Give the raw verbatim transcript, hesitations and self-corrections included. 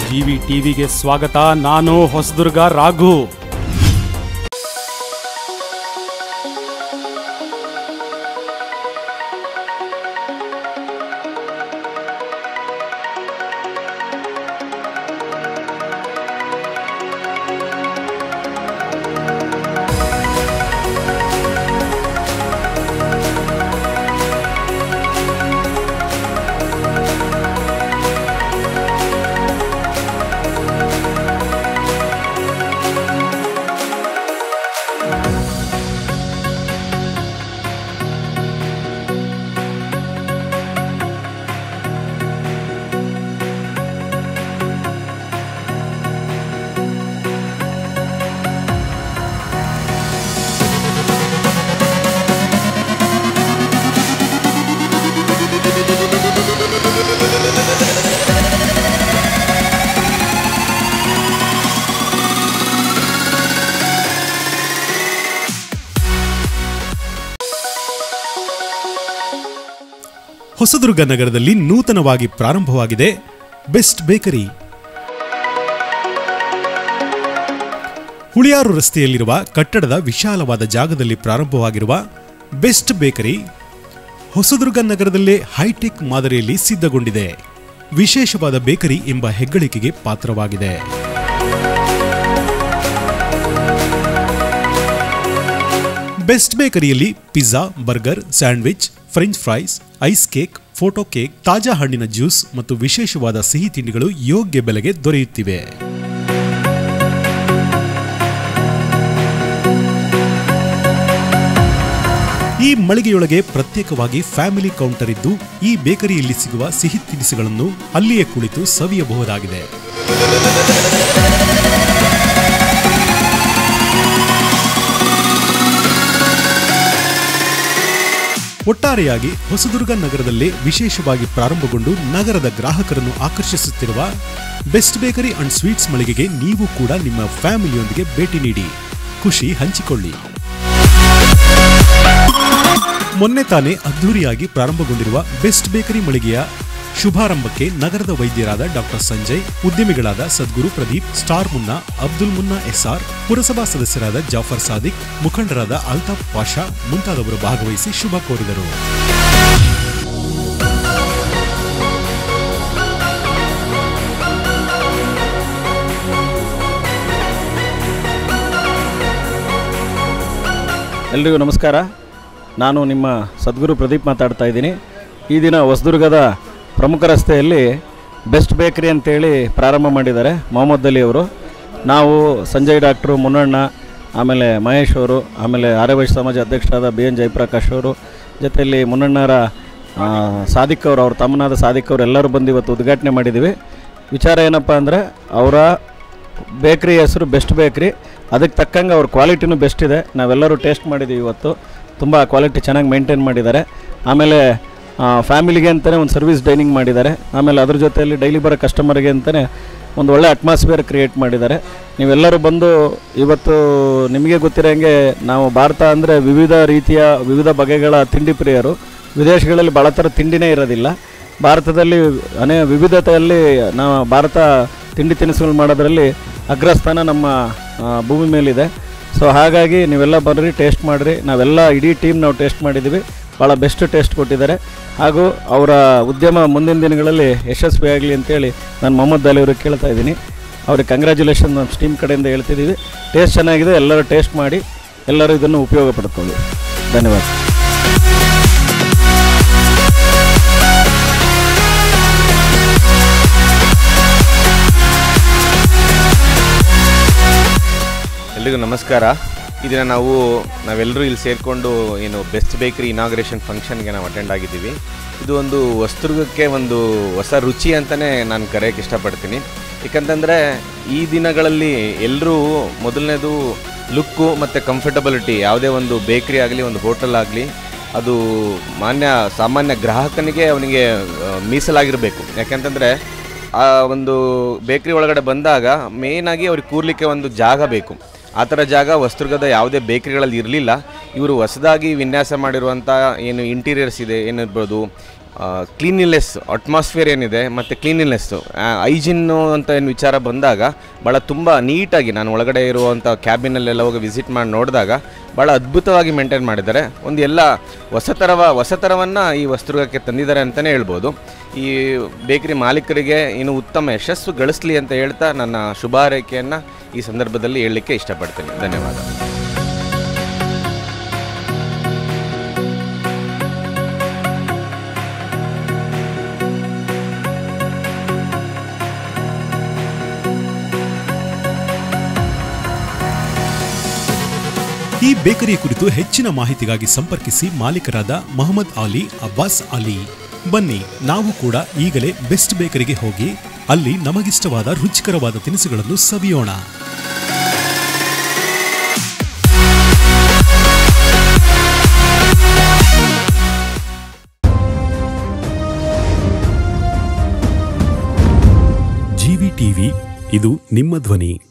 GV ಟಿವಿಗೆ ಸ್ವಾಗತ. ನಾನು ಹೊಸದುರ್ಗ ರಾಘು. ಹೊಸದುರ್ಗ ನಗರದಲ್ಲಿ ನೂತನವಾಗಿ ಪ್ರಾರಂಭವಾಗಿದೆ ಬೆಸ್ಟ್ ಬೇಕರಿ. ಹುಳಿಯಾರು ರಸ್ತೆಯಲ್ಲಿರುವ ಕಟ್ಟಡದ ವಿಶಾಲವಾದ ಜಾಗದಲ್ಲಿ ಪ್ರಾರಂಭವಾಗಿರುವ ಬೆಸ್ಟ್ ಬೇಕರಿ ಹೊಸದುರ್ಗ ನಗರದಲ್ಲೇ ಹೈಟೆಕ್ ಮಾದರಿಯಲ್ಲಿ ಸಿದ್ಧಗೊಂಡಿದೆ. ವಿಶೇಷವಾದ ಬೇಕರಿ ಎಂಬ ಹೆಗ್ಗಳಿಕೆಗೆ ಪಾತ್ರವಾಗಿದೆ. ಬೆಸ್ಟ್ ಬೇಕರಿಯಲ್ಲಿ pizza, burger, sandwich, French fries, ice cake, photo cake, ತಾಜಾ ಹಣ್ಣಿನ ಜ್ಯೂಸ್ ಮತ್ತು ವಿಶೇಷವಾದ ಸಿಹಿ ತಿಂಡಿಗಳು ಯೋಗ್ಯ ಬೆಲೆಗೆ ದೊರೆಯುತ್ತಿವೆ. ಈ ಮಳಿಗೆಯೊಳಗೆ ಪ್ರತ್ಯೇಕವಾಗಿ ಫ್ಯಾಮಿಲಿ ಕೌಂಟರ್ ಇದ್ದು ಈ ಬೇಕರಿಯಲ್ಲಿ ಸಿಗುವ ಸಿಹಿ ತಿನಿಸುಗಳನ್ನು ಅಲ್ಲಿಯೇ ಕುಳಿತು ಸವಿಯಬಹುದಾಗಿದೆ. ಒಟ್ಟಾರೆಯಾಗಿ ಹೊಸದುರ್ಗ ನಗರದಲ್ಲೇ ವಿಶೇಷವಾಗಿ ಪ್ರಾರಂಭಗೊಂಡು ನಗರದ ಗ್ರಾಹಕರನ್ನು ಆಕರ್ಷಿಸುತ್ತಿರುವ ಬೆಸ್ಟ್ ಬೇಕರಿ ಅಂಡ್ ಸ್ವೀಟ್ಸ್ ಮಳಿಗೆಗೆ ನೀವು ಕೂಡ ನಿಮ್ಮ ಫ್ಯಾಮಿಲಿಯೊಂದಿಗೆ ಭೇಟಿ ನೀಡಿ ಖುಷಿ ಹಂಚಿಕೊಳ್ಳಿ. ಮೊನ್ನೆ ತಾನೇ ಅದ್ಧೂರಿಯಾಗಿ ಪ್ರಾರಂಭಗೊಂಡಿರುವ ಬೆಸ್ಟ್ ಬೇಕರಿ ಮಳಿಗೆಯ ಶುಭಾರಂಭಕ್ಕೆ ನಗರದ ವೈದ್ಯರಾದ ಡಾಕ್ಟರ್ ಸಂಜಯ್, ಉದ್ಯಮಿಗಳಾದ ಸದ್ಗುರು ಪ್ರದೀಪ್, ಸ್ಟಾರ್ ಮುನ್ನಾ, ಅಬ್ದುಲ್ ಮುನ್ನಾ ಎಸ್ಆರ್, ಪುರಸಭಾ ಸದಸ್ಯರಾದ ಜಾಫರ್ ಸಾದಿಕ್, ಮುಖಂಡರಾದ ಅಲ್ತಾಫ್ ಪಾಷಾ ಮುಂತಾದವರು ಭಾಗವಹಿಸಿ ಶುಭ ಕೋರಿದರು. ಎಲ್ರಿಗೂ ನಮಸ್ಕಾರ. ನಾನು ನಿಮ್ಮ ಸದ್ಗುರು ಪ್ರದೀಪ್ ಮಾತಾಡ್ತಾ ಇದ್ದೀನಿ. ಈ ದಿನ ಹೊಸದುರ್ಗದ ಪ್ರಮುಖ ರಸ್ತೆಯಲ್ಲಿ ಬೆಸ್ಟ್ ಬೇಕರಿ ಅಂತೇಳಿ ಪ್ರಾರಂಭ ಮಾಡಿದ್ದಾರೆ ಮೊಹಮ್ಮದ್ ಅಲಿ ಅವರು. ನಾವು ಸಂಜಯ್ ಡಾಕ್ಟ್ರು, ಮುನ್ನಣ್ಣ, ಆಮೇಲೆ ಮಹೇಶ್ ಅವರು, ಆಮೇಲೆ ಆರ್ಯವೈಶ್ಯ ಸಮಾಜ ಅಧ್ಯಕ್ಷರಾದ ಬಿ ಎನ್ ಜಯಪ್ರಕಾಶ್ ಅವರು, ಜೊತೆಯಲ್ಲಿ ಮುನ್ನಣ್ಣರ ಸಾದಿಕ್ ಅವರು, ಅವ್ರ ತಮ್ಮನಾದ ಸಾದಿಕ್ ಅವರು ಎಲ್ಲರೂ ಬಂದು ಇವತ್ತು ಉದ್ಘಾಟನೆ ಮಾಡಿದ್ದೀವಿ. ವಿಚಾರ ಏನಪ್ಪ ಅಂದರೆ ಅವರ ಬೇಕ್ರಿ ಹೆಸರು ಬೆಸ್ಟ್ ಬೇಕ್ರಿ. ಅದಕ್ಕೆ ತಕ್ಕಂಗೆ ಅವ್ರ ಕ್ವಾಲಿಟಿನೂ ಬೆಸ್ಟ್ ಇದೆ. ನಾವೆಲ್ಲರೂ ಟೇಸ್ಟ್ ಮಾಡಿದ್ದೀವಿ ಇವತ್ತು. ತುಂಬ ಕ್ವಾಲಿಟಿ ಚೆನ್ನಾಗಿ ಮೇಂಟೈನ್ ಮಾಡಿದ್ದಾರೆ. ಆಮೇಲೆ ಫ್ಯಾಮಿಲಿಗೆ ಅಂತಲೇ ಒಂದು ಸರ್ವಿಸ್ ಡೈನಿಂಗ್ ಮಾಡಿದ್ದಾರೆ. ಆಮೇಲೆ ಅದ್ರ ಜೊತೆಯಲ್ಲಿ ಡೈಲಿ ಬರೋ ಕಸ್ಟಮರ್ಗೆ ಅಂತಲೇ ಒಂದು ಒಳ್ಳೆ ಅಟ್ಮಾಸ್ಫಿಯರ್ ಕ್ರಿಯೇಟ್ ಮಾಡಿದ್ದಾರೆ. ನೀವೆಲ್ಲರೂ ಬಂದು ಇವತ್ತು ನಿಮಗೆ ಗೊತ್ತಿರೋಂಗೆ ನಾವು ಭಾರತ ಅಂದರೆ ವಿವಿಧ ರೀತಿಯ ವಿವಿಧ ಬಗೆಗಳ ತಿಂಡಿ ಪ್ರಿಯರು. ವಿದೇಶಗಳಲ್ಲಿ ಭಾಳ ಥರ ತಿಂಡಿನೇ ಇರೋದಿಲ್ಲ. ಭಾರತದಲ್ಲಿ ಅನೇಕ ವಿವಿಧತೆಯಲ್ಲಿ ನಾವು ಭಾರತ ತಿಂಡಿ ತಿನಿಸುಗಳು ಮಾಡೋದರಲ್ಲಿ ಅಗ್ರಸ್ಥಾನ ನಮ್ಮ ಭೂಮಿ ಮೇಲಿದೆ. ಸೊ ಹಾಗಾಗಿ ನೀವೆಲ್ಲ ಬರ್ರಿ, ಟೇಸ್ಟ್ ಮಾಡಿರಿ. ನಾವೆಲ್ಲ ಇಡೀ ಟೀಮ್ ನಾವು ಟೇಸ್ಟ್ ಮಾಡಿದ್ದೀವಿ. ಭಾಳ ಬೆಸ್ಟ್ ಟೇಸ್ಟ್ ಕೊಟ್ಟಿದ್ದಾರೆ. ಹಾಗೂ ಅವರ ಉದ್ಯಮ ಮುಂದಿನ ದಿನಗಳಲ್ಲಿ ಯಶಸ್ವಿಯಾಗಲಿ ಅಂತೇಳಿ ನಾನು ಮೊಹಮ್ಮದ್ ಅಲಿ ಅವ್ರಿಗೆ ಕೇಳ್ತಾ ಇದ್ದೀನಿ. ಅವ್ರಿಗೆ ಕಂಗ್ರ್ಯಾಚುಲೇಷನ್ ನಮ್ಮ ಟೀಮ್ ಕಡೆಯಿಂದ ಹೇಳ್ತಿದ್ದೀವಿ. ಟೇಸ್ಟ್ ಚೆನ್ನಾಗಿದೆ, ಎಲ್ಲರೂ ಟೇಸ್ಟ್ ಮಾಡಿ ಎಲ್ಲರೂ ಇದನ್ನು ಉಪಯೋಗ ಪಡ್ಕೊಳ್ಳಿ. ಧನ್ಯವಾದ. ಎಲ್ರಿಗೂ ನಮಸ್ಕಾರ. ಇದನ್ನು ನಾವು ನಾವೆಲ್ಲರೂ ಇಲ್ಲಿ ಸೇರಿಕೊಂಡು ಏನು ಬೆಸ್ಟ್ ಬೇಕರಿ ಇನಾಗ್ರೇಷನ್ ಫಂಕ್ಷನ್ಗೆ ನಾವು ಅಟೆಂಡ್ ಆಗಿದ್ದೀವಿ. ಇದು ಒಂದು ಹೊಸದುರ್ಗಕ್ಕೆ ಒಂದು ಹೊಸ ರುಚಿ ಅಂತಲೇ ನಾನು ಕರೆಯೋಕ್ಕೆ ಇಷ್ಟಪಡ್ತೀನಿ. ಏಕೆಂತಂದರೆ ಈ ದಿನಗಳಲ್ಲಿ ಎಲ್ಲರೂ ಮೊದಲನೇದು ಲುಕ್ಕು ಮತ್ತು ಕಂಫರ್ಟಬಿಲಿಟಿ, ಯಾವುದೇ ಒಂದು ಬೇಕ್ರಿ ಆಗಲಿ ಒಂದು ಹೋಟೆಲ್ ಆಗಲಿ ಅದು ಮಾನ್ಯ ಸಾಮಾನ್ಯ ಗ್ರಾಹಕನಿಗೆ ಅವನಿಗೆ ಮೀಸಲಾಗಿರಬೇಕು. ಯಾಕೆಂತಂದರೆ ಆ ಒಂದು ಬೇಕ್ರಿ ಒಳಗಡೆ ಬಂದಾಗ ಮೇಯ್ನಾಗಿ ಅವ್ರಿಗೆ ಕೂರ್ಲಿಕ್ಕೆ ಒಂದು ಜಾಗ ಬೇಕು. ಆ ಥರ ಜಾಗ ಹೊಸದುರ್ಗದ ಯಾವುದೇ ಬೇಕ್ರಿಗಳಲ್ಲಿ ಇರಲಿಲ್ಲ. ಇವರು ಹೊಸದಾಗಿ ವಿನ್ಯಾಸ ಮಾಡಿರುವಂಥ ಏನು ಇಂಟೀರಿಯರ್ಸ್ ಇದೆ ಏನಿರ್ಬೋದು, ಕ್ಲೀನಿನೆಸ್ ಅಟ್ಮಾಸ್ಫಿಯರ್ ಏನಿದೆ ಮತ್ತು ಕ್ಲೀನಿನೆಸ್ಸು ಹೈಜಿನ್ನು ಅಂತ ಏನು ವಿಚಾರ ಬಂದಾಗ ಭಾಳ ತುಂಬ ನೀಟಾಗಿ ನಾನು ಒಳಗಡೆ ಇರುವಂಥ ಕ್ಯಾಬಿನಲ್ಲೆಲ್ಲ ಹೋಗಿ ವಿಸಿಟ್ ಮಾಡಿ ನೋಡಿದಾಗ ಭಾಳ ಅದ್ಭುತವಾಗಿ ಮೇಂಟೈನ್ ಮಾಡಿದ್ದಾರೆ. ಒಂದು ಎಲ್ಲ ಹೊಸತರವ ಹೊಸತರವನ್ನು ಈ ಹೊಸದುರ್ಗಕ್ಕೆ ತಂದಿದ್ದಾರೆ ಅಂತಲೇ ಹೇಳ್ಬೋದು. ಈ ಬೇಕರಿ ಮಾಲೀಕರಿಗೆ ಇನ್ನು ಉತ್ತಮ ಯಶಸ್ಸು ಗಳಿಸಲಿ ಅಂತ ಹೇಳ್ತಾ ನನ್ನ ಶುಭ ಹಾರೈಕೆಯನ್ನು ಈ ಸಂದರ್ಭದಲ್ಲಿ ಹೇಳಲಿಕ್ಕೆ ಇಷ್ಟಪಡ್ತೀನಿ. ಧನ್ಯವಾದ. ಈ ಬೇಕರಿಯ ಕುರಿತು ಹೆಚ್ಚಿನ ಮಾಹಿತಿಗಾಗಿ ಸಂಪರ್ಕಿಸಿ ಮಾಲೀಕರಾದ ಮೊಹಮ್ಮದ್ ಅಲಿ, ಅಬ್ಬಾಸ್ ಅಲಿ. ಬನ್ನಿ, ನಾವು ಕೂಡ ಈಗಲೇ ಬೆಸ್ಟ್ ಬೇಕರಿಗೆ ಹೋಗಿ ಅಲ್ಲಿ ನಮಗಿಷ್ಟವಾದ ರುಚಿಕರವಾದ ತಿನಿಸುಗಳನ್ನು ಸವಿಯೋಣ. ಜಿವಿ ಟಿವಿ, ಇದು ನಿಮ್ಮ ಧ್ವನಿ.